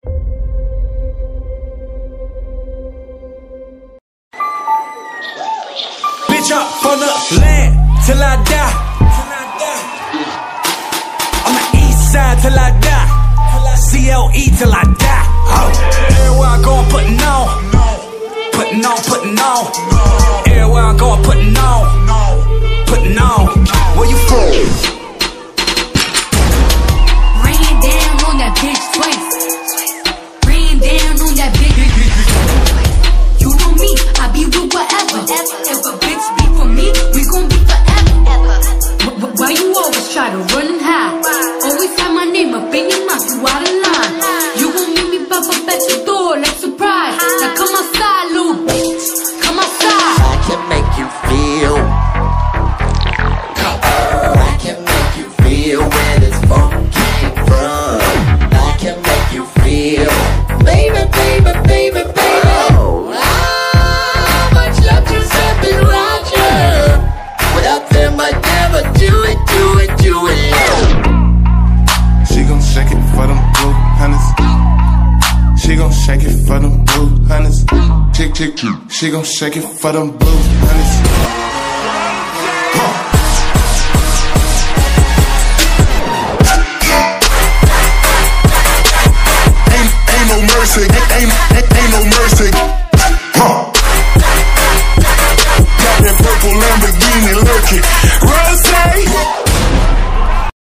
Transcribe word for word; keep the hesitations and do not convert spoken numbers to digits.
Bitch up on the land till I die. On the east side till I die. C L E till I die. Oh. Everywhere I go, I'm putting on. Putting on, putting on. Everywhere I go, I'm putting on. Putting on. Where you from? Rain down on that bitch twice. Rain down on that bitch. You know me, I be with whatever. If a bitch be for me, we gon' be forever. Why you always try to run and hide? Always have my name up in your mouth, you out of line. You gon' meet me pop up at your door like surprise. Now come outside, little bitch. Come outside. I can make you feel. I can make you feel where this funk came from. I can make you feel, baby, baby, baby, baby. Oh, how much love you sent me, Roger? Without them, I'd never do it, do it, do it. She gon' shake it for them blue hunters. She gon' shake it for them blue hunters. Chick, chick, chick. She gon' shake it for them blue hunters. Ain't, ain't no mercy. Ain't, ain't, ain't